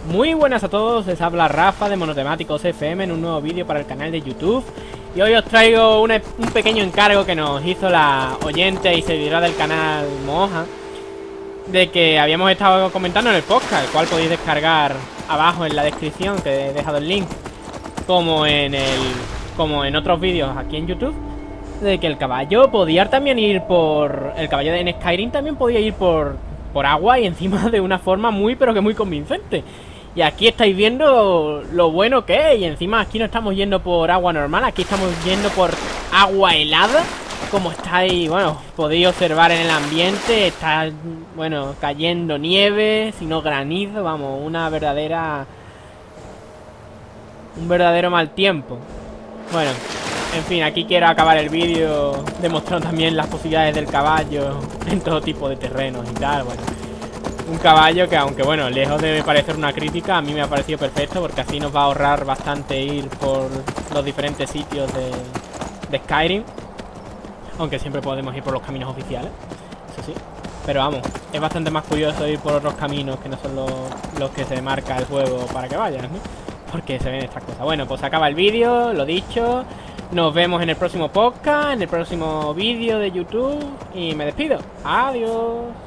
Muy buenas a todos, les habla Rafa de Monotemáticos FM en un nuevo vídeo para el canal de YouTube. Y hoy os traigo un pequeño encargo que nos hizo la oyente y seguidora del canal Moja, de que habíamos estado comentando en el podcast, el cual podéis descargar abajo en la descripción, que he dejado el link, como en otros vídeos aquí en YouTube, de que el caballo podía también ir por... El caballo en Skyrim también podía ir por agua, y encima de una forma muy convincente. Y aquí estáis viendo lo bueno que es. Y encima aquí no estamos yendo por agua normal, aquí estamos yendo por agua helada. Como estáis, bueno, podéis observar en el ambiente, está, bueno, cayendo nieve, si no granizo, vamos, un verdadero mal tiempo. Bueno, en fin, aquí quiero acabar el vídeo demostrando también las posibilidades del caballo en todo tipo de terrenos y tal. Bueno, un caballo que, aunque bueno, lejos de parecer una crítica, a mí me ha parecido perfecto, porque así nos va a ahorrar bastante ir por los diferentes sitios de Skyrim. Aunque siempre podemos ir por los caminos oficiales, eso sí. Pero vamos, es bastante más curioso ir por otros caminos que no son los que se marca el juego para que vayas, ¿no? Porque se ven estas cosas. Bueno, pues acaba el vídeo, lo dicho. Nos vemos en el próximo podcast, en el próximo vídeo de YouTube. Y me despido. Adiós.